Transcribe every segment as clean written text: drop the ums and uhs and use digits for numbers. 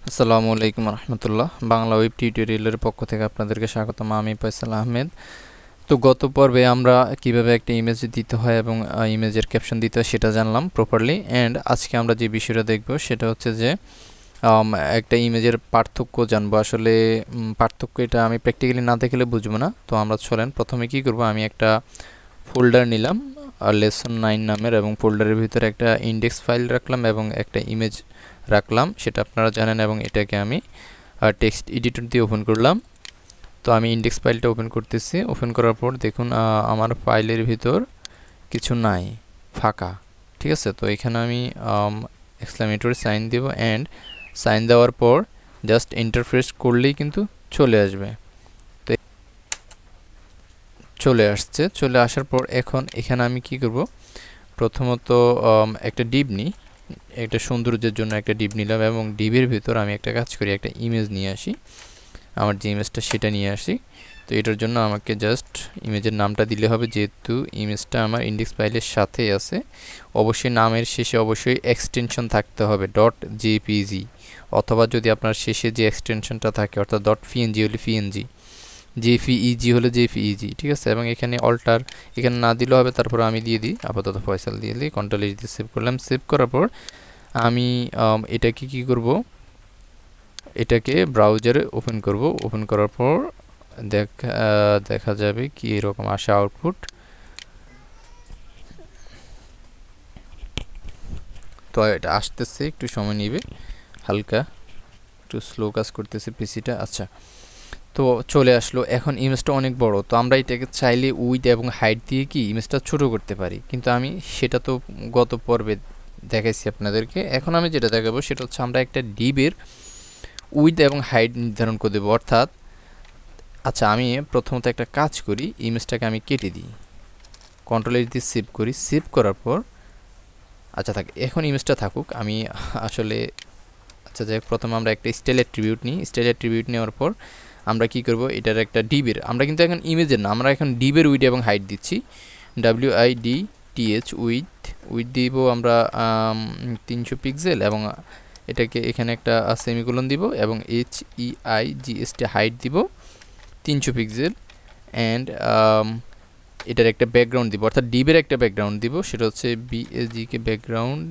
আসসালামু আলাইকুম রহমতুল্লাহ। বাংলা ওয়েব টিউটোরিয়ালের পক্ষ থেকে আপনাদেরকে স্বাগতম। আমি ফয়সাল আহমেদ। তো গত পর্বে আমরা কিভাবে একটা ইমেজ দিতে হয় এবং ইমেজের ক্যাপশন দিতে হয় সেটা জানলাম প্রপারলি। অ্যান্ড আজকে আমরা যে বিষয়টা দেখব সেটা হচ্ছে যে একটা ইমেজের পার্থক্য জানবো। আসলে পার্থক্য এটা আমি প্র্যাকটিক্যালি না দেখলে বুঝবো না। তো আমরা চলেন প্রথমে কি করব, আমি একটা ফোল্ডার নিলাম লেসন 9 নামের, এবং ফোল্ডারের ভিতরে একটা ইন্ডেক্স ফাইল রাখলাম এবং একটা ইমেজ রাখলাম, সেটা আপনারা জানেন। এবং এটাকে আমি টেক্সট এডিটর দিয়ে ওপেন করলাম। তো আমি ইন্ডেক্স ফাইলটা ওপেন করতেছি। ওপেন করার পর দেখুন আমার ফাইলের ভিতর কিছু নাই, ফাঁকা। ঠিক আছে, তো এখানে আমি এক্সক্লামেটরি সাইন দেব। অ্যান্ড সাইন দেওয়ার পর জাস্ট ইন্টারফেস করলেই কিন্তু চলে আসবে। তো চলে আসছে। চলে আসার পর এখন এখানে আমি কি করব, প্রথমত একটা ডিভ নিই, একটা সৌন্দর্যের জন্য একটা ডিভ নিলাম এবং ডিভের ভিতর আমি একটা কাজ করি, একটা ইমেজ নিয়ে আসি। আমার যে ইমেজটা সেটা নিয়ে আসি। তো এটার জন্য আমাকে জাস্ট ইমেজের নামটা দিলে হবে, যেহেতু ইমেজটা আমার ইন্ডেক্স ফাইলের সাথেই আছে। অবশ্যই নামের শেষে অবশ্যই এক্সটেনশন থাকতে হবে, ডট জেপিজি, অথবা যদি আপনার শেষে যে এক্সটেনশনটা থাকে অর্থাৎ ডট পিএনজি হলে পিএনজি, জেপিইজি হলে জেপিইজি। ঠিক আছে, এবং এখানে অল্টার এখানে না দিলেও হবে। তারপর আমি দিয়ে দিই আপাতত ফয়সাল দিয়ে দিই, কন্ট্রোল এইচ দিয়ে সেভ করলাম। সেভ করার পর আমি এটাকে কি করব, এটাকে ব্রাউজারে ওপেন করব। ওপেন করার পর দেখা যাবে কি এরকম আসে আউটপুট। তো এটা আসতেছে, একটু সময় নেবে, হালকা একটু স্লো কাজ করতেছে পিসিটা। আচ্ছা, তো চলে আসলো। এখন ইমেজটা অনেক বড়, তো আমরা এটাকে চাইলে উইড এবং হাইট দিয়ে কি ইমেজটা ছোট করতে পারি, কিন্তু আমি সেটা তো গত পর্বে দেখাইছি আপনাদেরকে। এখন আমি যেটা দেখাবো সেটা হচ্ছে আমরা একটা ডিবের উইড এবং হাইট নির্ধারণ করে দেবো। অর্থাৎ আচ্ছা, আমি প্রথমত একটা কাজ করি, ইমেজটাকে আমি কেটে দিই, কন্ট্রোল এইচ দিয়ে সেভ করি। সেভ করার পর আচ্ছা থাক, এখন ইমেজটা থাকুক। আমি আসলে আচ্ছা যাই, প্রথমে আমরা একটা স্টাইল অ্যাট্রিবিউট নিই। স্টাইল অ্যাট্রিবিউট নেওয়ার পর আমরা কি করব, এটার একটা ডিবের, আমরা কিন্তু এখন ইমেজের না, আমরা এখন ডিবের উইড এবং হাইট দিচ্ছি। WIDTH উইড দিব আমরা 300 পিক্সেল, এবং এটাকে এখানে একটা সেমিকোলন দিব, এবং HEIGST হাইট দিব 300 পিক্সেল। অ্যান্ড এটার একটা ব্যাকগ্রাউন্ড দিব, অর্থাৎ ডিবের একটা ব্যাকগ্রাউন্ড দিব, সেটা হচ্ছে BAGK ব্যাকগ্রাউন্ড,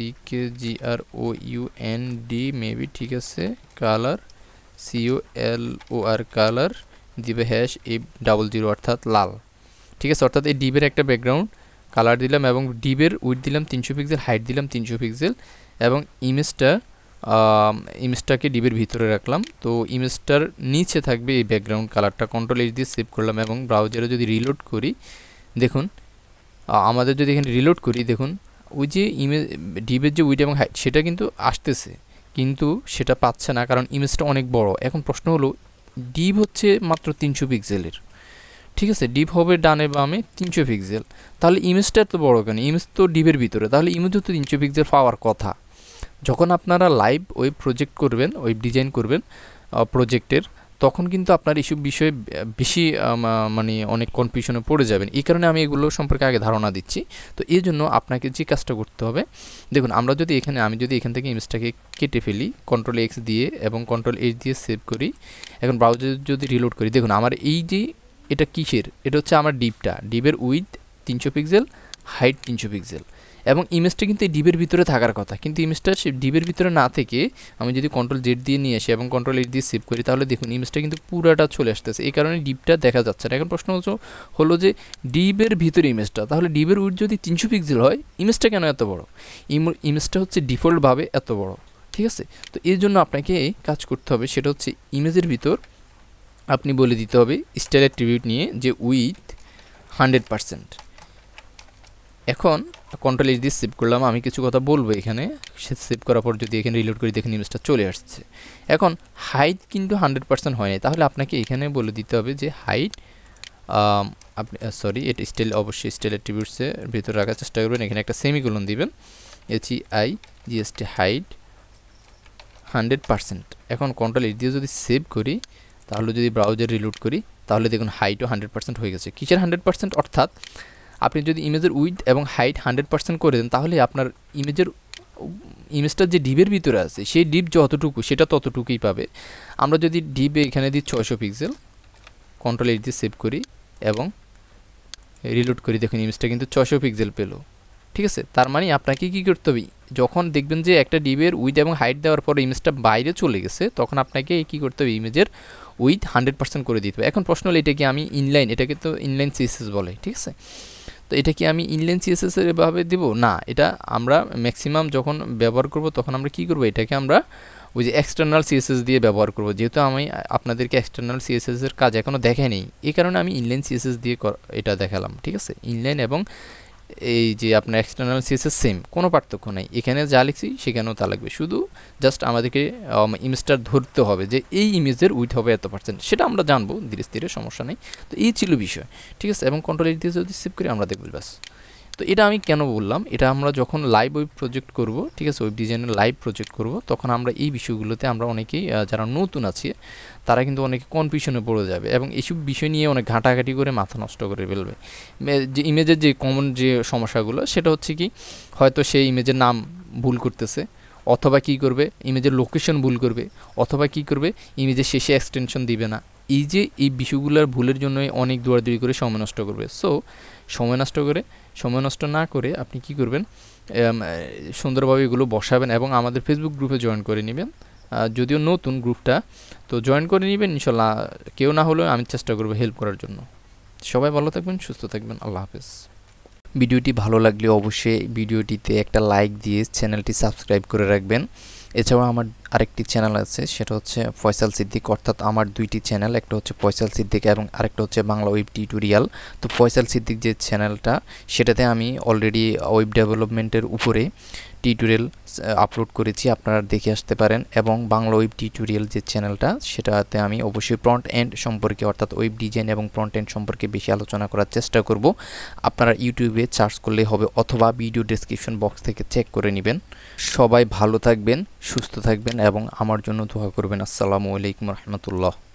CKGROUND মেবি, ঠিক আছে। কালার COLOR কালার দিবে #A00 অর্থাৎ লাল। ঠিক আছে, অর্থাৎ এই ডিবের একটা ব্যাকগ্রাউন্ড কালার দিলাম এবং ডিবের উইডথ দিলাম 300 পিক্সেল, হাইট দিলাম 300 পিক্সেল, এবং ইমেজটাকে ডিবের ভিতরে রাখলাম। তো ইমেজটার নিচে থাকবে এই ব্যাকগ্রাউন্ড কালারটা। কন্ট্রোল এইচ দিয়ে সেভ করলাম এবং ব্রাউজারে যদি রিলোড করি, দেখুন আমাদের যদি এখানে রিলোড করি, দেখুন ওই যে ইমেজ ডিবের যে উইড এবং হাইট সেটা কিন্তু আসতেছে, কিন্তু সেটা পাচ্ছে না, কারণ ইমেজটা অনেক বড়। এখন প্রশ্ন হলো, ডিব হচ্ছে মাত্র 300 পিক্সেলের, ঠিক আছে, ডিপ হবে ডানে বামে 300 পিক্সেল, তাহলে ইমেজটা এত বড় কেন? ইমেজ তো ডিবের ভিতরে, তাহলে ইমেজও তো 300 পিক্সেল পাওয়ার কথা। যখন আপনারা লাইভ ওয়েব প্রজেক্ট করবেন, ওয়েব ডিজাইন করবেন প্রজেক্টের, তখন কিন্তু আপনার এইসব বিষয়ে বেশি মানে অনেক কনফিউশনে পড়ে যাবেন। এই কারণে আমি এগুলো সম্পর্কে আগে ধারণা দিচ্ছি। তো এই জন্য আপনাকে যে কাজটা করতে হবে, দেখুন আমি যদি এখান থেকে ইমেজটাকে কেটে ফেলি কন্ট্রোল এক্স দিয়ে এবং কন্ট্রোল এইচ দিয়ে সেভ করি, এখন ব্রাউজার যদি রিলোড করি, দেখুন আমার এই যে এটা কিসের, এটা হচ্ছে আমার ডিবের উইথ 300 পিক্সেল, হাইট 300 পিক্সেল, এবং ইমেজটা কিন্তু এই ডিবের ভিতরে থাকার কথা, কিন্তু ইমেজটা সে ডিবের ভিতরে না থেকে আমি যদি কন্ট্রোল জেড দিয়ে নিয়ে আসি এবং কন্ট্রোল এইচ দিয়ে সেভ করি, তাহলে দেখুন ইমেজটা কিন্তু পুরাটা চলে আসতেছে। এই কারণে ডিবটা দেখা যাচ্ছে না। এখন প্রশ্ন হলো যে ডিবের ভিতরে ইমেজটা, তাহলে ডিবের উইথ যদি 300 পিক্সেল হয়, ইমেজটা কেন এত বড়? ইমেজটা হচ্ছে ডিফল্টভাবে এত বড়। ঠিক আছে, তো এর জন্য আপনাকে কাজ করতে হবে, সেটা হচ্ছে ইমেজের ভিতর আপনি বলে দিতে হবে স্টাইল অ্যাট্রিবিউট নিয়ে যে উইথ 100%। এখন কন্ট্রোল এইচ দিয়ে সেভ করলাম। আমি কিছু কথা বলবো এখানে, সেভ করার পর যদি এখানে রিলোড করি, দেখুন ইমেজটা চলে আসছে। এখন হাইট কিন্তু 100% হয়নি, তাহলে আপনাকে এখানে বলে দিতে হবে যে হাইট আপনি এটা স্টাইল, অবশ্যই স্টাইল অ্যাট্রিবিউটসের ভিতরে রাখার চেষ্টা করবেন। এখানে একটা সেমিকোলন দিবেন, HEIGST হাইট 100%। এখন কন্ট্রোল এইচ দিয়ে যদি সেভ করি, তাহলে যদি ব্রাউজার রিলোড করি, তাহলে দেখুন হাইটও 100% হয়ে গেছে। কিসের 100%? অর্থাৎ আপনি যদি ইমেজের উইডথ এবং হাইট 100% করে দেন, তাহলে আপনার ইমেজের ইমেজটা যে ডিপের ভিতরে আছে সেই ডিপ যতটুকু সেটা ততটুকুই পাবে। আমরা যদি ডিপে এখানে দিই 600 পিক্সেল, কন্ট্রোল এইচ দিয়ে সেভ করি এবং রিলোড করি, দেখুন ইমেজটা কিন্তু 600 পিক্সেল পেলো। ঠিক আছে, তার মানে আপনাকে কী করতে হবে, যখন দেখবেন যে একটা ডিপের উইথ এবং হাইট দেওয়ার পর ইমেজটা বাইরে চলে গেছে, তখন আপনাকে কী করতে হবে, ইমেজের উইথ 100% করে দিতে হবে। এখন প্রশ্ন হলো এটা কি আমি ইনলাইন, এটাকে তো ইনলাইন সিএসএস বলে, ঠিক আছে, তো এটা কি আমি ইনলাইন সিএসএস এর ভাবে দিব না, এটা আমরা ম্যাক্সিমাম যখন ব্যবহার করব তখন আমরা কি করব, এটাকে আমরা ওই যে এক্সটার্নাল সিএসএস দিয়ে ব্যবহার করব। যেহেতু আমি আপনাদেরকে এক্সটার্নাল সিএসএস এর কাজ এখনও দেখাইনি, এই কারণে আমি ইনলাইন সিএসএস দিয়ে এটা দেখালাম। ঠিক আছে, ইনলাইন এবং এই যে আপনার এক্সটার্নাল সিএসএস সেম, কোনো পার্থক্য নাই, এখানে যা লিখছি সেখানেও তা লাগবে, শুধু জাস্ট আমাদেরকে ইমেজটা ধরতে হবে যে এই ইমেজের উইথ হবে এত %, সেটা আমরা জানবো ধীরে ধীরে, সমস্যা নেই। তো এই ছিল বিষয়, ঠিক আছে, এবং কন্ট্রোল এইচ দিয়ে যদি সেভ করি আমরা দেখব ব্যাস। তো এটা আমি কেন বললাম, এটা আমরা যখন লাইভ ওয়েব প্রজেক্ট করব, ঠিক আছে, ওয়েব ডিজাইনের লাইভ প্রজেক্ট করব, তখন আমরা এই বিষয়গুলোতে আমরা অনেকেই যারা নতুন আছে তারা কিন্তু অনেকে কনফিউশনে পড়ে যাবে এবং এইসব বিষয় নিয়ে অনেক ঘাঁটাঘাঁটি করে মাথা নষ্ট করে ফেলবে। যে ইমেজের যে কমন যে সমস্যাগুলো সেটা হচ্ছে কি, হয়তো সেই ইমেজের নাম ভুল করতেছে, অথবা কি করবে ইমেজের লোকেশন ভুল করবে, অথবা কি করবে ইমেজের শেষে এক্সটেনশন দিবে না। এই যে এই বিষয়গুলোর ভুলের জন্যই অনেক দৌড়াদৌড়ি করে সময় নষ্ট করবে। সো সময় নষ্ট না করে আপনি কি করবেন, সুন্দরভাবে এগুলো বসাবেন এবং আমাদের ফেসবুক গ্রুপে জয়েন করে নেবেন। যদিও নতুন গ্রুপটা, তো জয়েন করে নেবেন ইনশাল্লাহ, কেউ না হলেও আমি চেষ্টা করব হেল্প করার জন্য। সবাই ভালো থাকবেন, সুস্থ থাকবেন, আল্লাহ হাফেজ। ভিডিওটি ভালো লাগলে অবশ্যই ভিডিওটিতে একটা লাইক দিয়ে চ্যানেলটি সাবস্ক্রাইব করে রাখবেন। এছাড়াও আমার আরেকটি চ্যানেল আছে, সেটা হচ্ছে ফয়সাল সিদ্দিক, অর্থাৎ আমার দুইটি চ্যানেল, একটা হচ্ছে ফয়সাল সিদ্দিক এবং আরেকটা হচ্ছে বাংলা ওয়েব টিউটোরিয়াল। তো ফয়সাল সিদ্দিক যে চ্যানেলটা, সেটাতে আমি অলরেডি ওয়েব ডেভেলপমেন্টের উপরে টিউটোরিয়াল আপলোড করেছি, আপনারা দেখে আসতে পারেন। এবং বাংলা ওয়েব টিউটোরিয়াল যে চ্যানেলটা, সেটাতে আমি অবশ্যই ফ্রন্ট এন্ড সম্পর্কে, অর্থাৎ ওয়েব ডিজাইন এবং ফ্রন্ট এন্ড সম্পর্কে বেশি আলোচনা করার চেষ্টা করব। আপনারা ইউটিউবে সার্চ করলেই হবে, অথবা ভিডিও ডেসক্রিপশন বক্স থেকে চেক করে নেবেন। সবাই ভালো থাকবেন, সুস্থ থাকবেন এবং আমার জন্য দোয়া করবেন। আসসালামু আলাইকুম রহমতুল্লাহ।